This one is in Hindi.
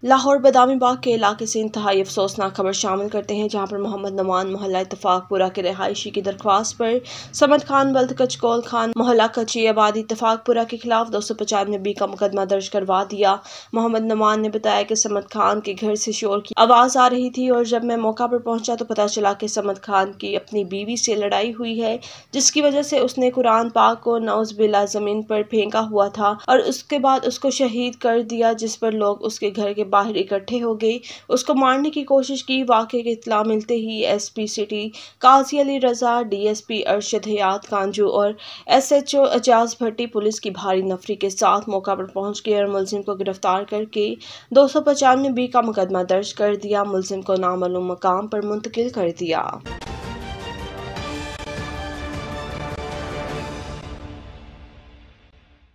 लाहौर बदामी बाग के इलाके से इंतहाई अफसोसनाक खबर शामिल करते हैं, जहां पर मोहम्मद नमान मोहल्ला इत्तफाकपुरा के रहायशी की दरख्वास्त पर समद खान बल्द कचकौल खान मोहल्ला कच्ची आबादी इत्तफाकपुरा के खिलाफ 295 का मुकदमा दर्ज करवा दिया। मोहम्मद नमान ने बताया कि समद खान के घर से शोर की आवाज आ रही थी और जब मैं मौका पर पहुंचा तो पता चला कि समद खान की अपनी बीवी से लड़ाई हुई है, जिसकी वजह से उसने कुरान पाक को नौज़बिल्ला जमीन पर फेंका हुआ था और उसके बाद उसको शहीद कर दिया, जिस पर लोग उसके घर के बाहर इकट्ठे हो गए, उसको मारने की कोशिश की। वाक़े की इत्तला मिलते ही SP city Qazi Ali Raza, DSP Arshad Hayat Kanju और एसएचओ एजाज भट्टी पुलिस की भारी नफरी के साथ मौका पर पहुंच गए और मुलजिम को गिरफ्तार करके 295 का मुकदमा दर्ज कर दिया। मुलजिम को नामालूम मकाम पर मुंतकिल कर दिया।